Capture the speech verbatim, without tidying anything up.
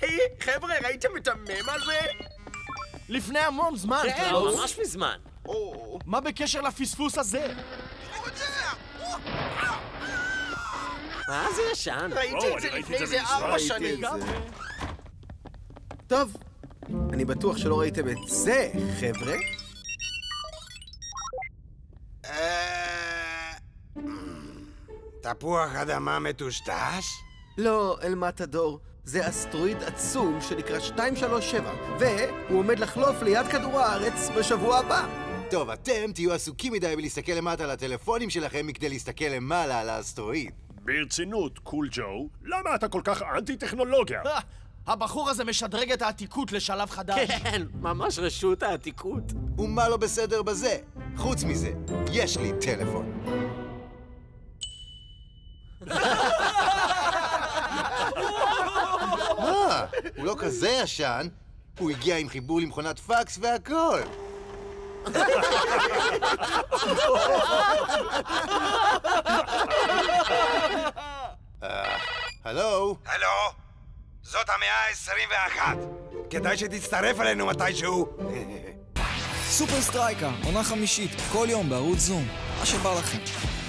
היי, חבר'ה, ראיתם את המם הזה? לפני המון זמן, כן, קלאוס. ממש מזמן. מה בקשר לפספוס הזה? מה זה ישן? ראיתי את זה לפני איזה ארבע שנים. טוב, אני בטוח שלא ראיתם את זה, חבר'ה. תפוח אדמה מטושטש? לא, אלמטדור. זה אסטרואיד עצום שנקרא שתיים שלוש שבע, והוא עומד לחלוף ליד כדור הארץ בשבוע הבא. טוב, אתם תהיו עסוקים מדי בלהסתכל למטה על הטלפונים שלכם מכדי להסתכל למעלה על האסטרואיד. ברצינות, קול ג'ו, למה אתה כל כך אנטי-טכנולוגיה? הבחור הזה משדרג את העתיקות לשלב חדש. כן, ממש רשות העתיקות. ומה לא בסדר בזה? חוץ מזה, יש לי טלפון. מה? הוא לא כזה ישן. הוא הגיע עם חיבור למכונת פקס והכל. הלו? הלו? זאת המאה ה-עשרים ואחת. כדאי שתצטרף אלינו מתישהו. סופר סטרייקה, עונה חמישית, כל יום בערוץ זום. מה שבא לכם.